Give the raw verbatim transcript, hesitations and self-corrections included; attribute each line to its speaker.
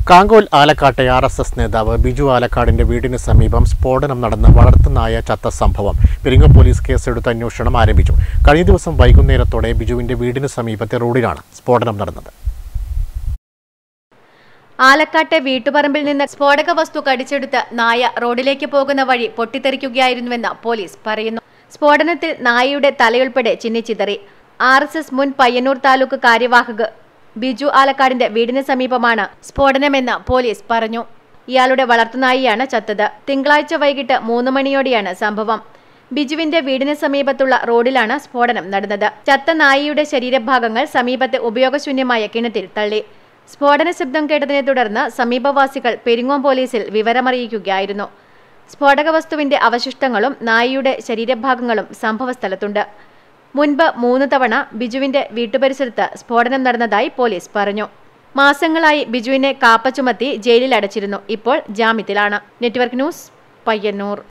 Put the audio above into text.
Speaker 1: കാങ്കോൽ ആലക്കാട്ടെ R S S നേതാവ് ബിജു ആലക്കാടിന്റെ വീടിന് സമീപം സ്ഫോടനം നടന്ന് വളർത്തുനായ ചത്ത സംഭവം പെരിങ്ങോം പോലീസ് കേസെടുത്ത് അന്വേഷണം ആരംഭിച്ചു. കഴിഞ്ഞ ദിവസം വൈകുന്നേരത്തോടെ ബിജുവിന്റെ വീടിന് സമീപത്തെ റോഡിലാണ് സ്ഫോടനം നടന്നത്.
Speaker 2: ആലക്കാട്ടെ വീട്ടുപറമ്പിൽ നിന്ന് സ്ഫോടക വസ്തു കടിച്ചെടുത്ത് നായ റോഡിലേക്ക് പോകുന്ന വഴി പൊട്ടിത്തെറിക്കുകയായിരുന്നുവെന്ന് പോലീസ് പറയുന്നു. സ്ഫോടനത്തിൽ നായയുടെ തലയുൾപ്പെടെ ചിന്നിച്ചിതറി. ആർ എസ് എസ് മുൻ പയ്യന്നൂർ താലൂക്ക് കാര്യവാഹക് ബിജു ആലക്കാടിന്റെ വീടിന് സമീപമാണ് സ്ഫോടനമെന്ന് പോലീസ് പറഞ്ഞു. ഇയാളുടെ വളർത്തുനായിയാണ് ചത്തത്. തിങ്കളാഴ്ച വൈകിട്ട് മൂന്ന് മണിയോടെയാണ് സംഭവം. ബിജുവിന്റെ വീടിന് സമീപത്തുള്ള റോഡിലാണ് സ്ഫോടനം നടന്നത്. ചത്ത നായിയുടെ ശരീരഭാഗങ്ങൾ സമീപത്തെ ഉപയോഗശൂന്യമായ കിണറ്റിൽ തള്ളി. സ്ഫോടന ശബ്ദം കേട്ടതിനെ തുടർന്ന് സമീപവാസികൾ പെരിങ്ങോം പോലീസിൽ വിവരമറിയിക്കുകയായിരുന്നു. സ്ഫോടക വസ്തുവിന്റെ അവശിഷ്ടങ്ങളും നായിയുടെ ശരീരഭാഗങ്ങളും സംഭവസ്ഥലത്തുണ്ട്. മുൻപ് മൂന്ന് തവണ ബിജുവിന്റെ വീട്ടുപരിസരത്ത് സ്ഫോടനം നടന്നതായി പോലീസ് പറഞ്ഞു. മാസങ്ങളായി ബിജുവിനെ കാപ്പ ചുമത്തി ജയിലിൽ അടച്ചിരുന്നു. ഇപ്പോൾ ജാമ്യത്തിലാണ്. Network news, Payyanur.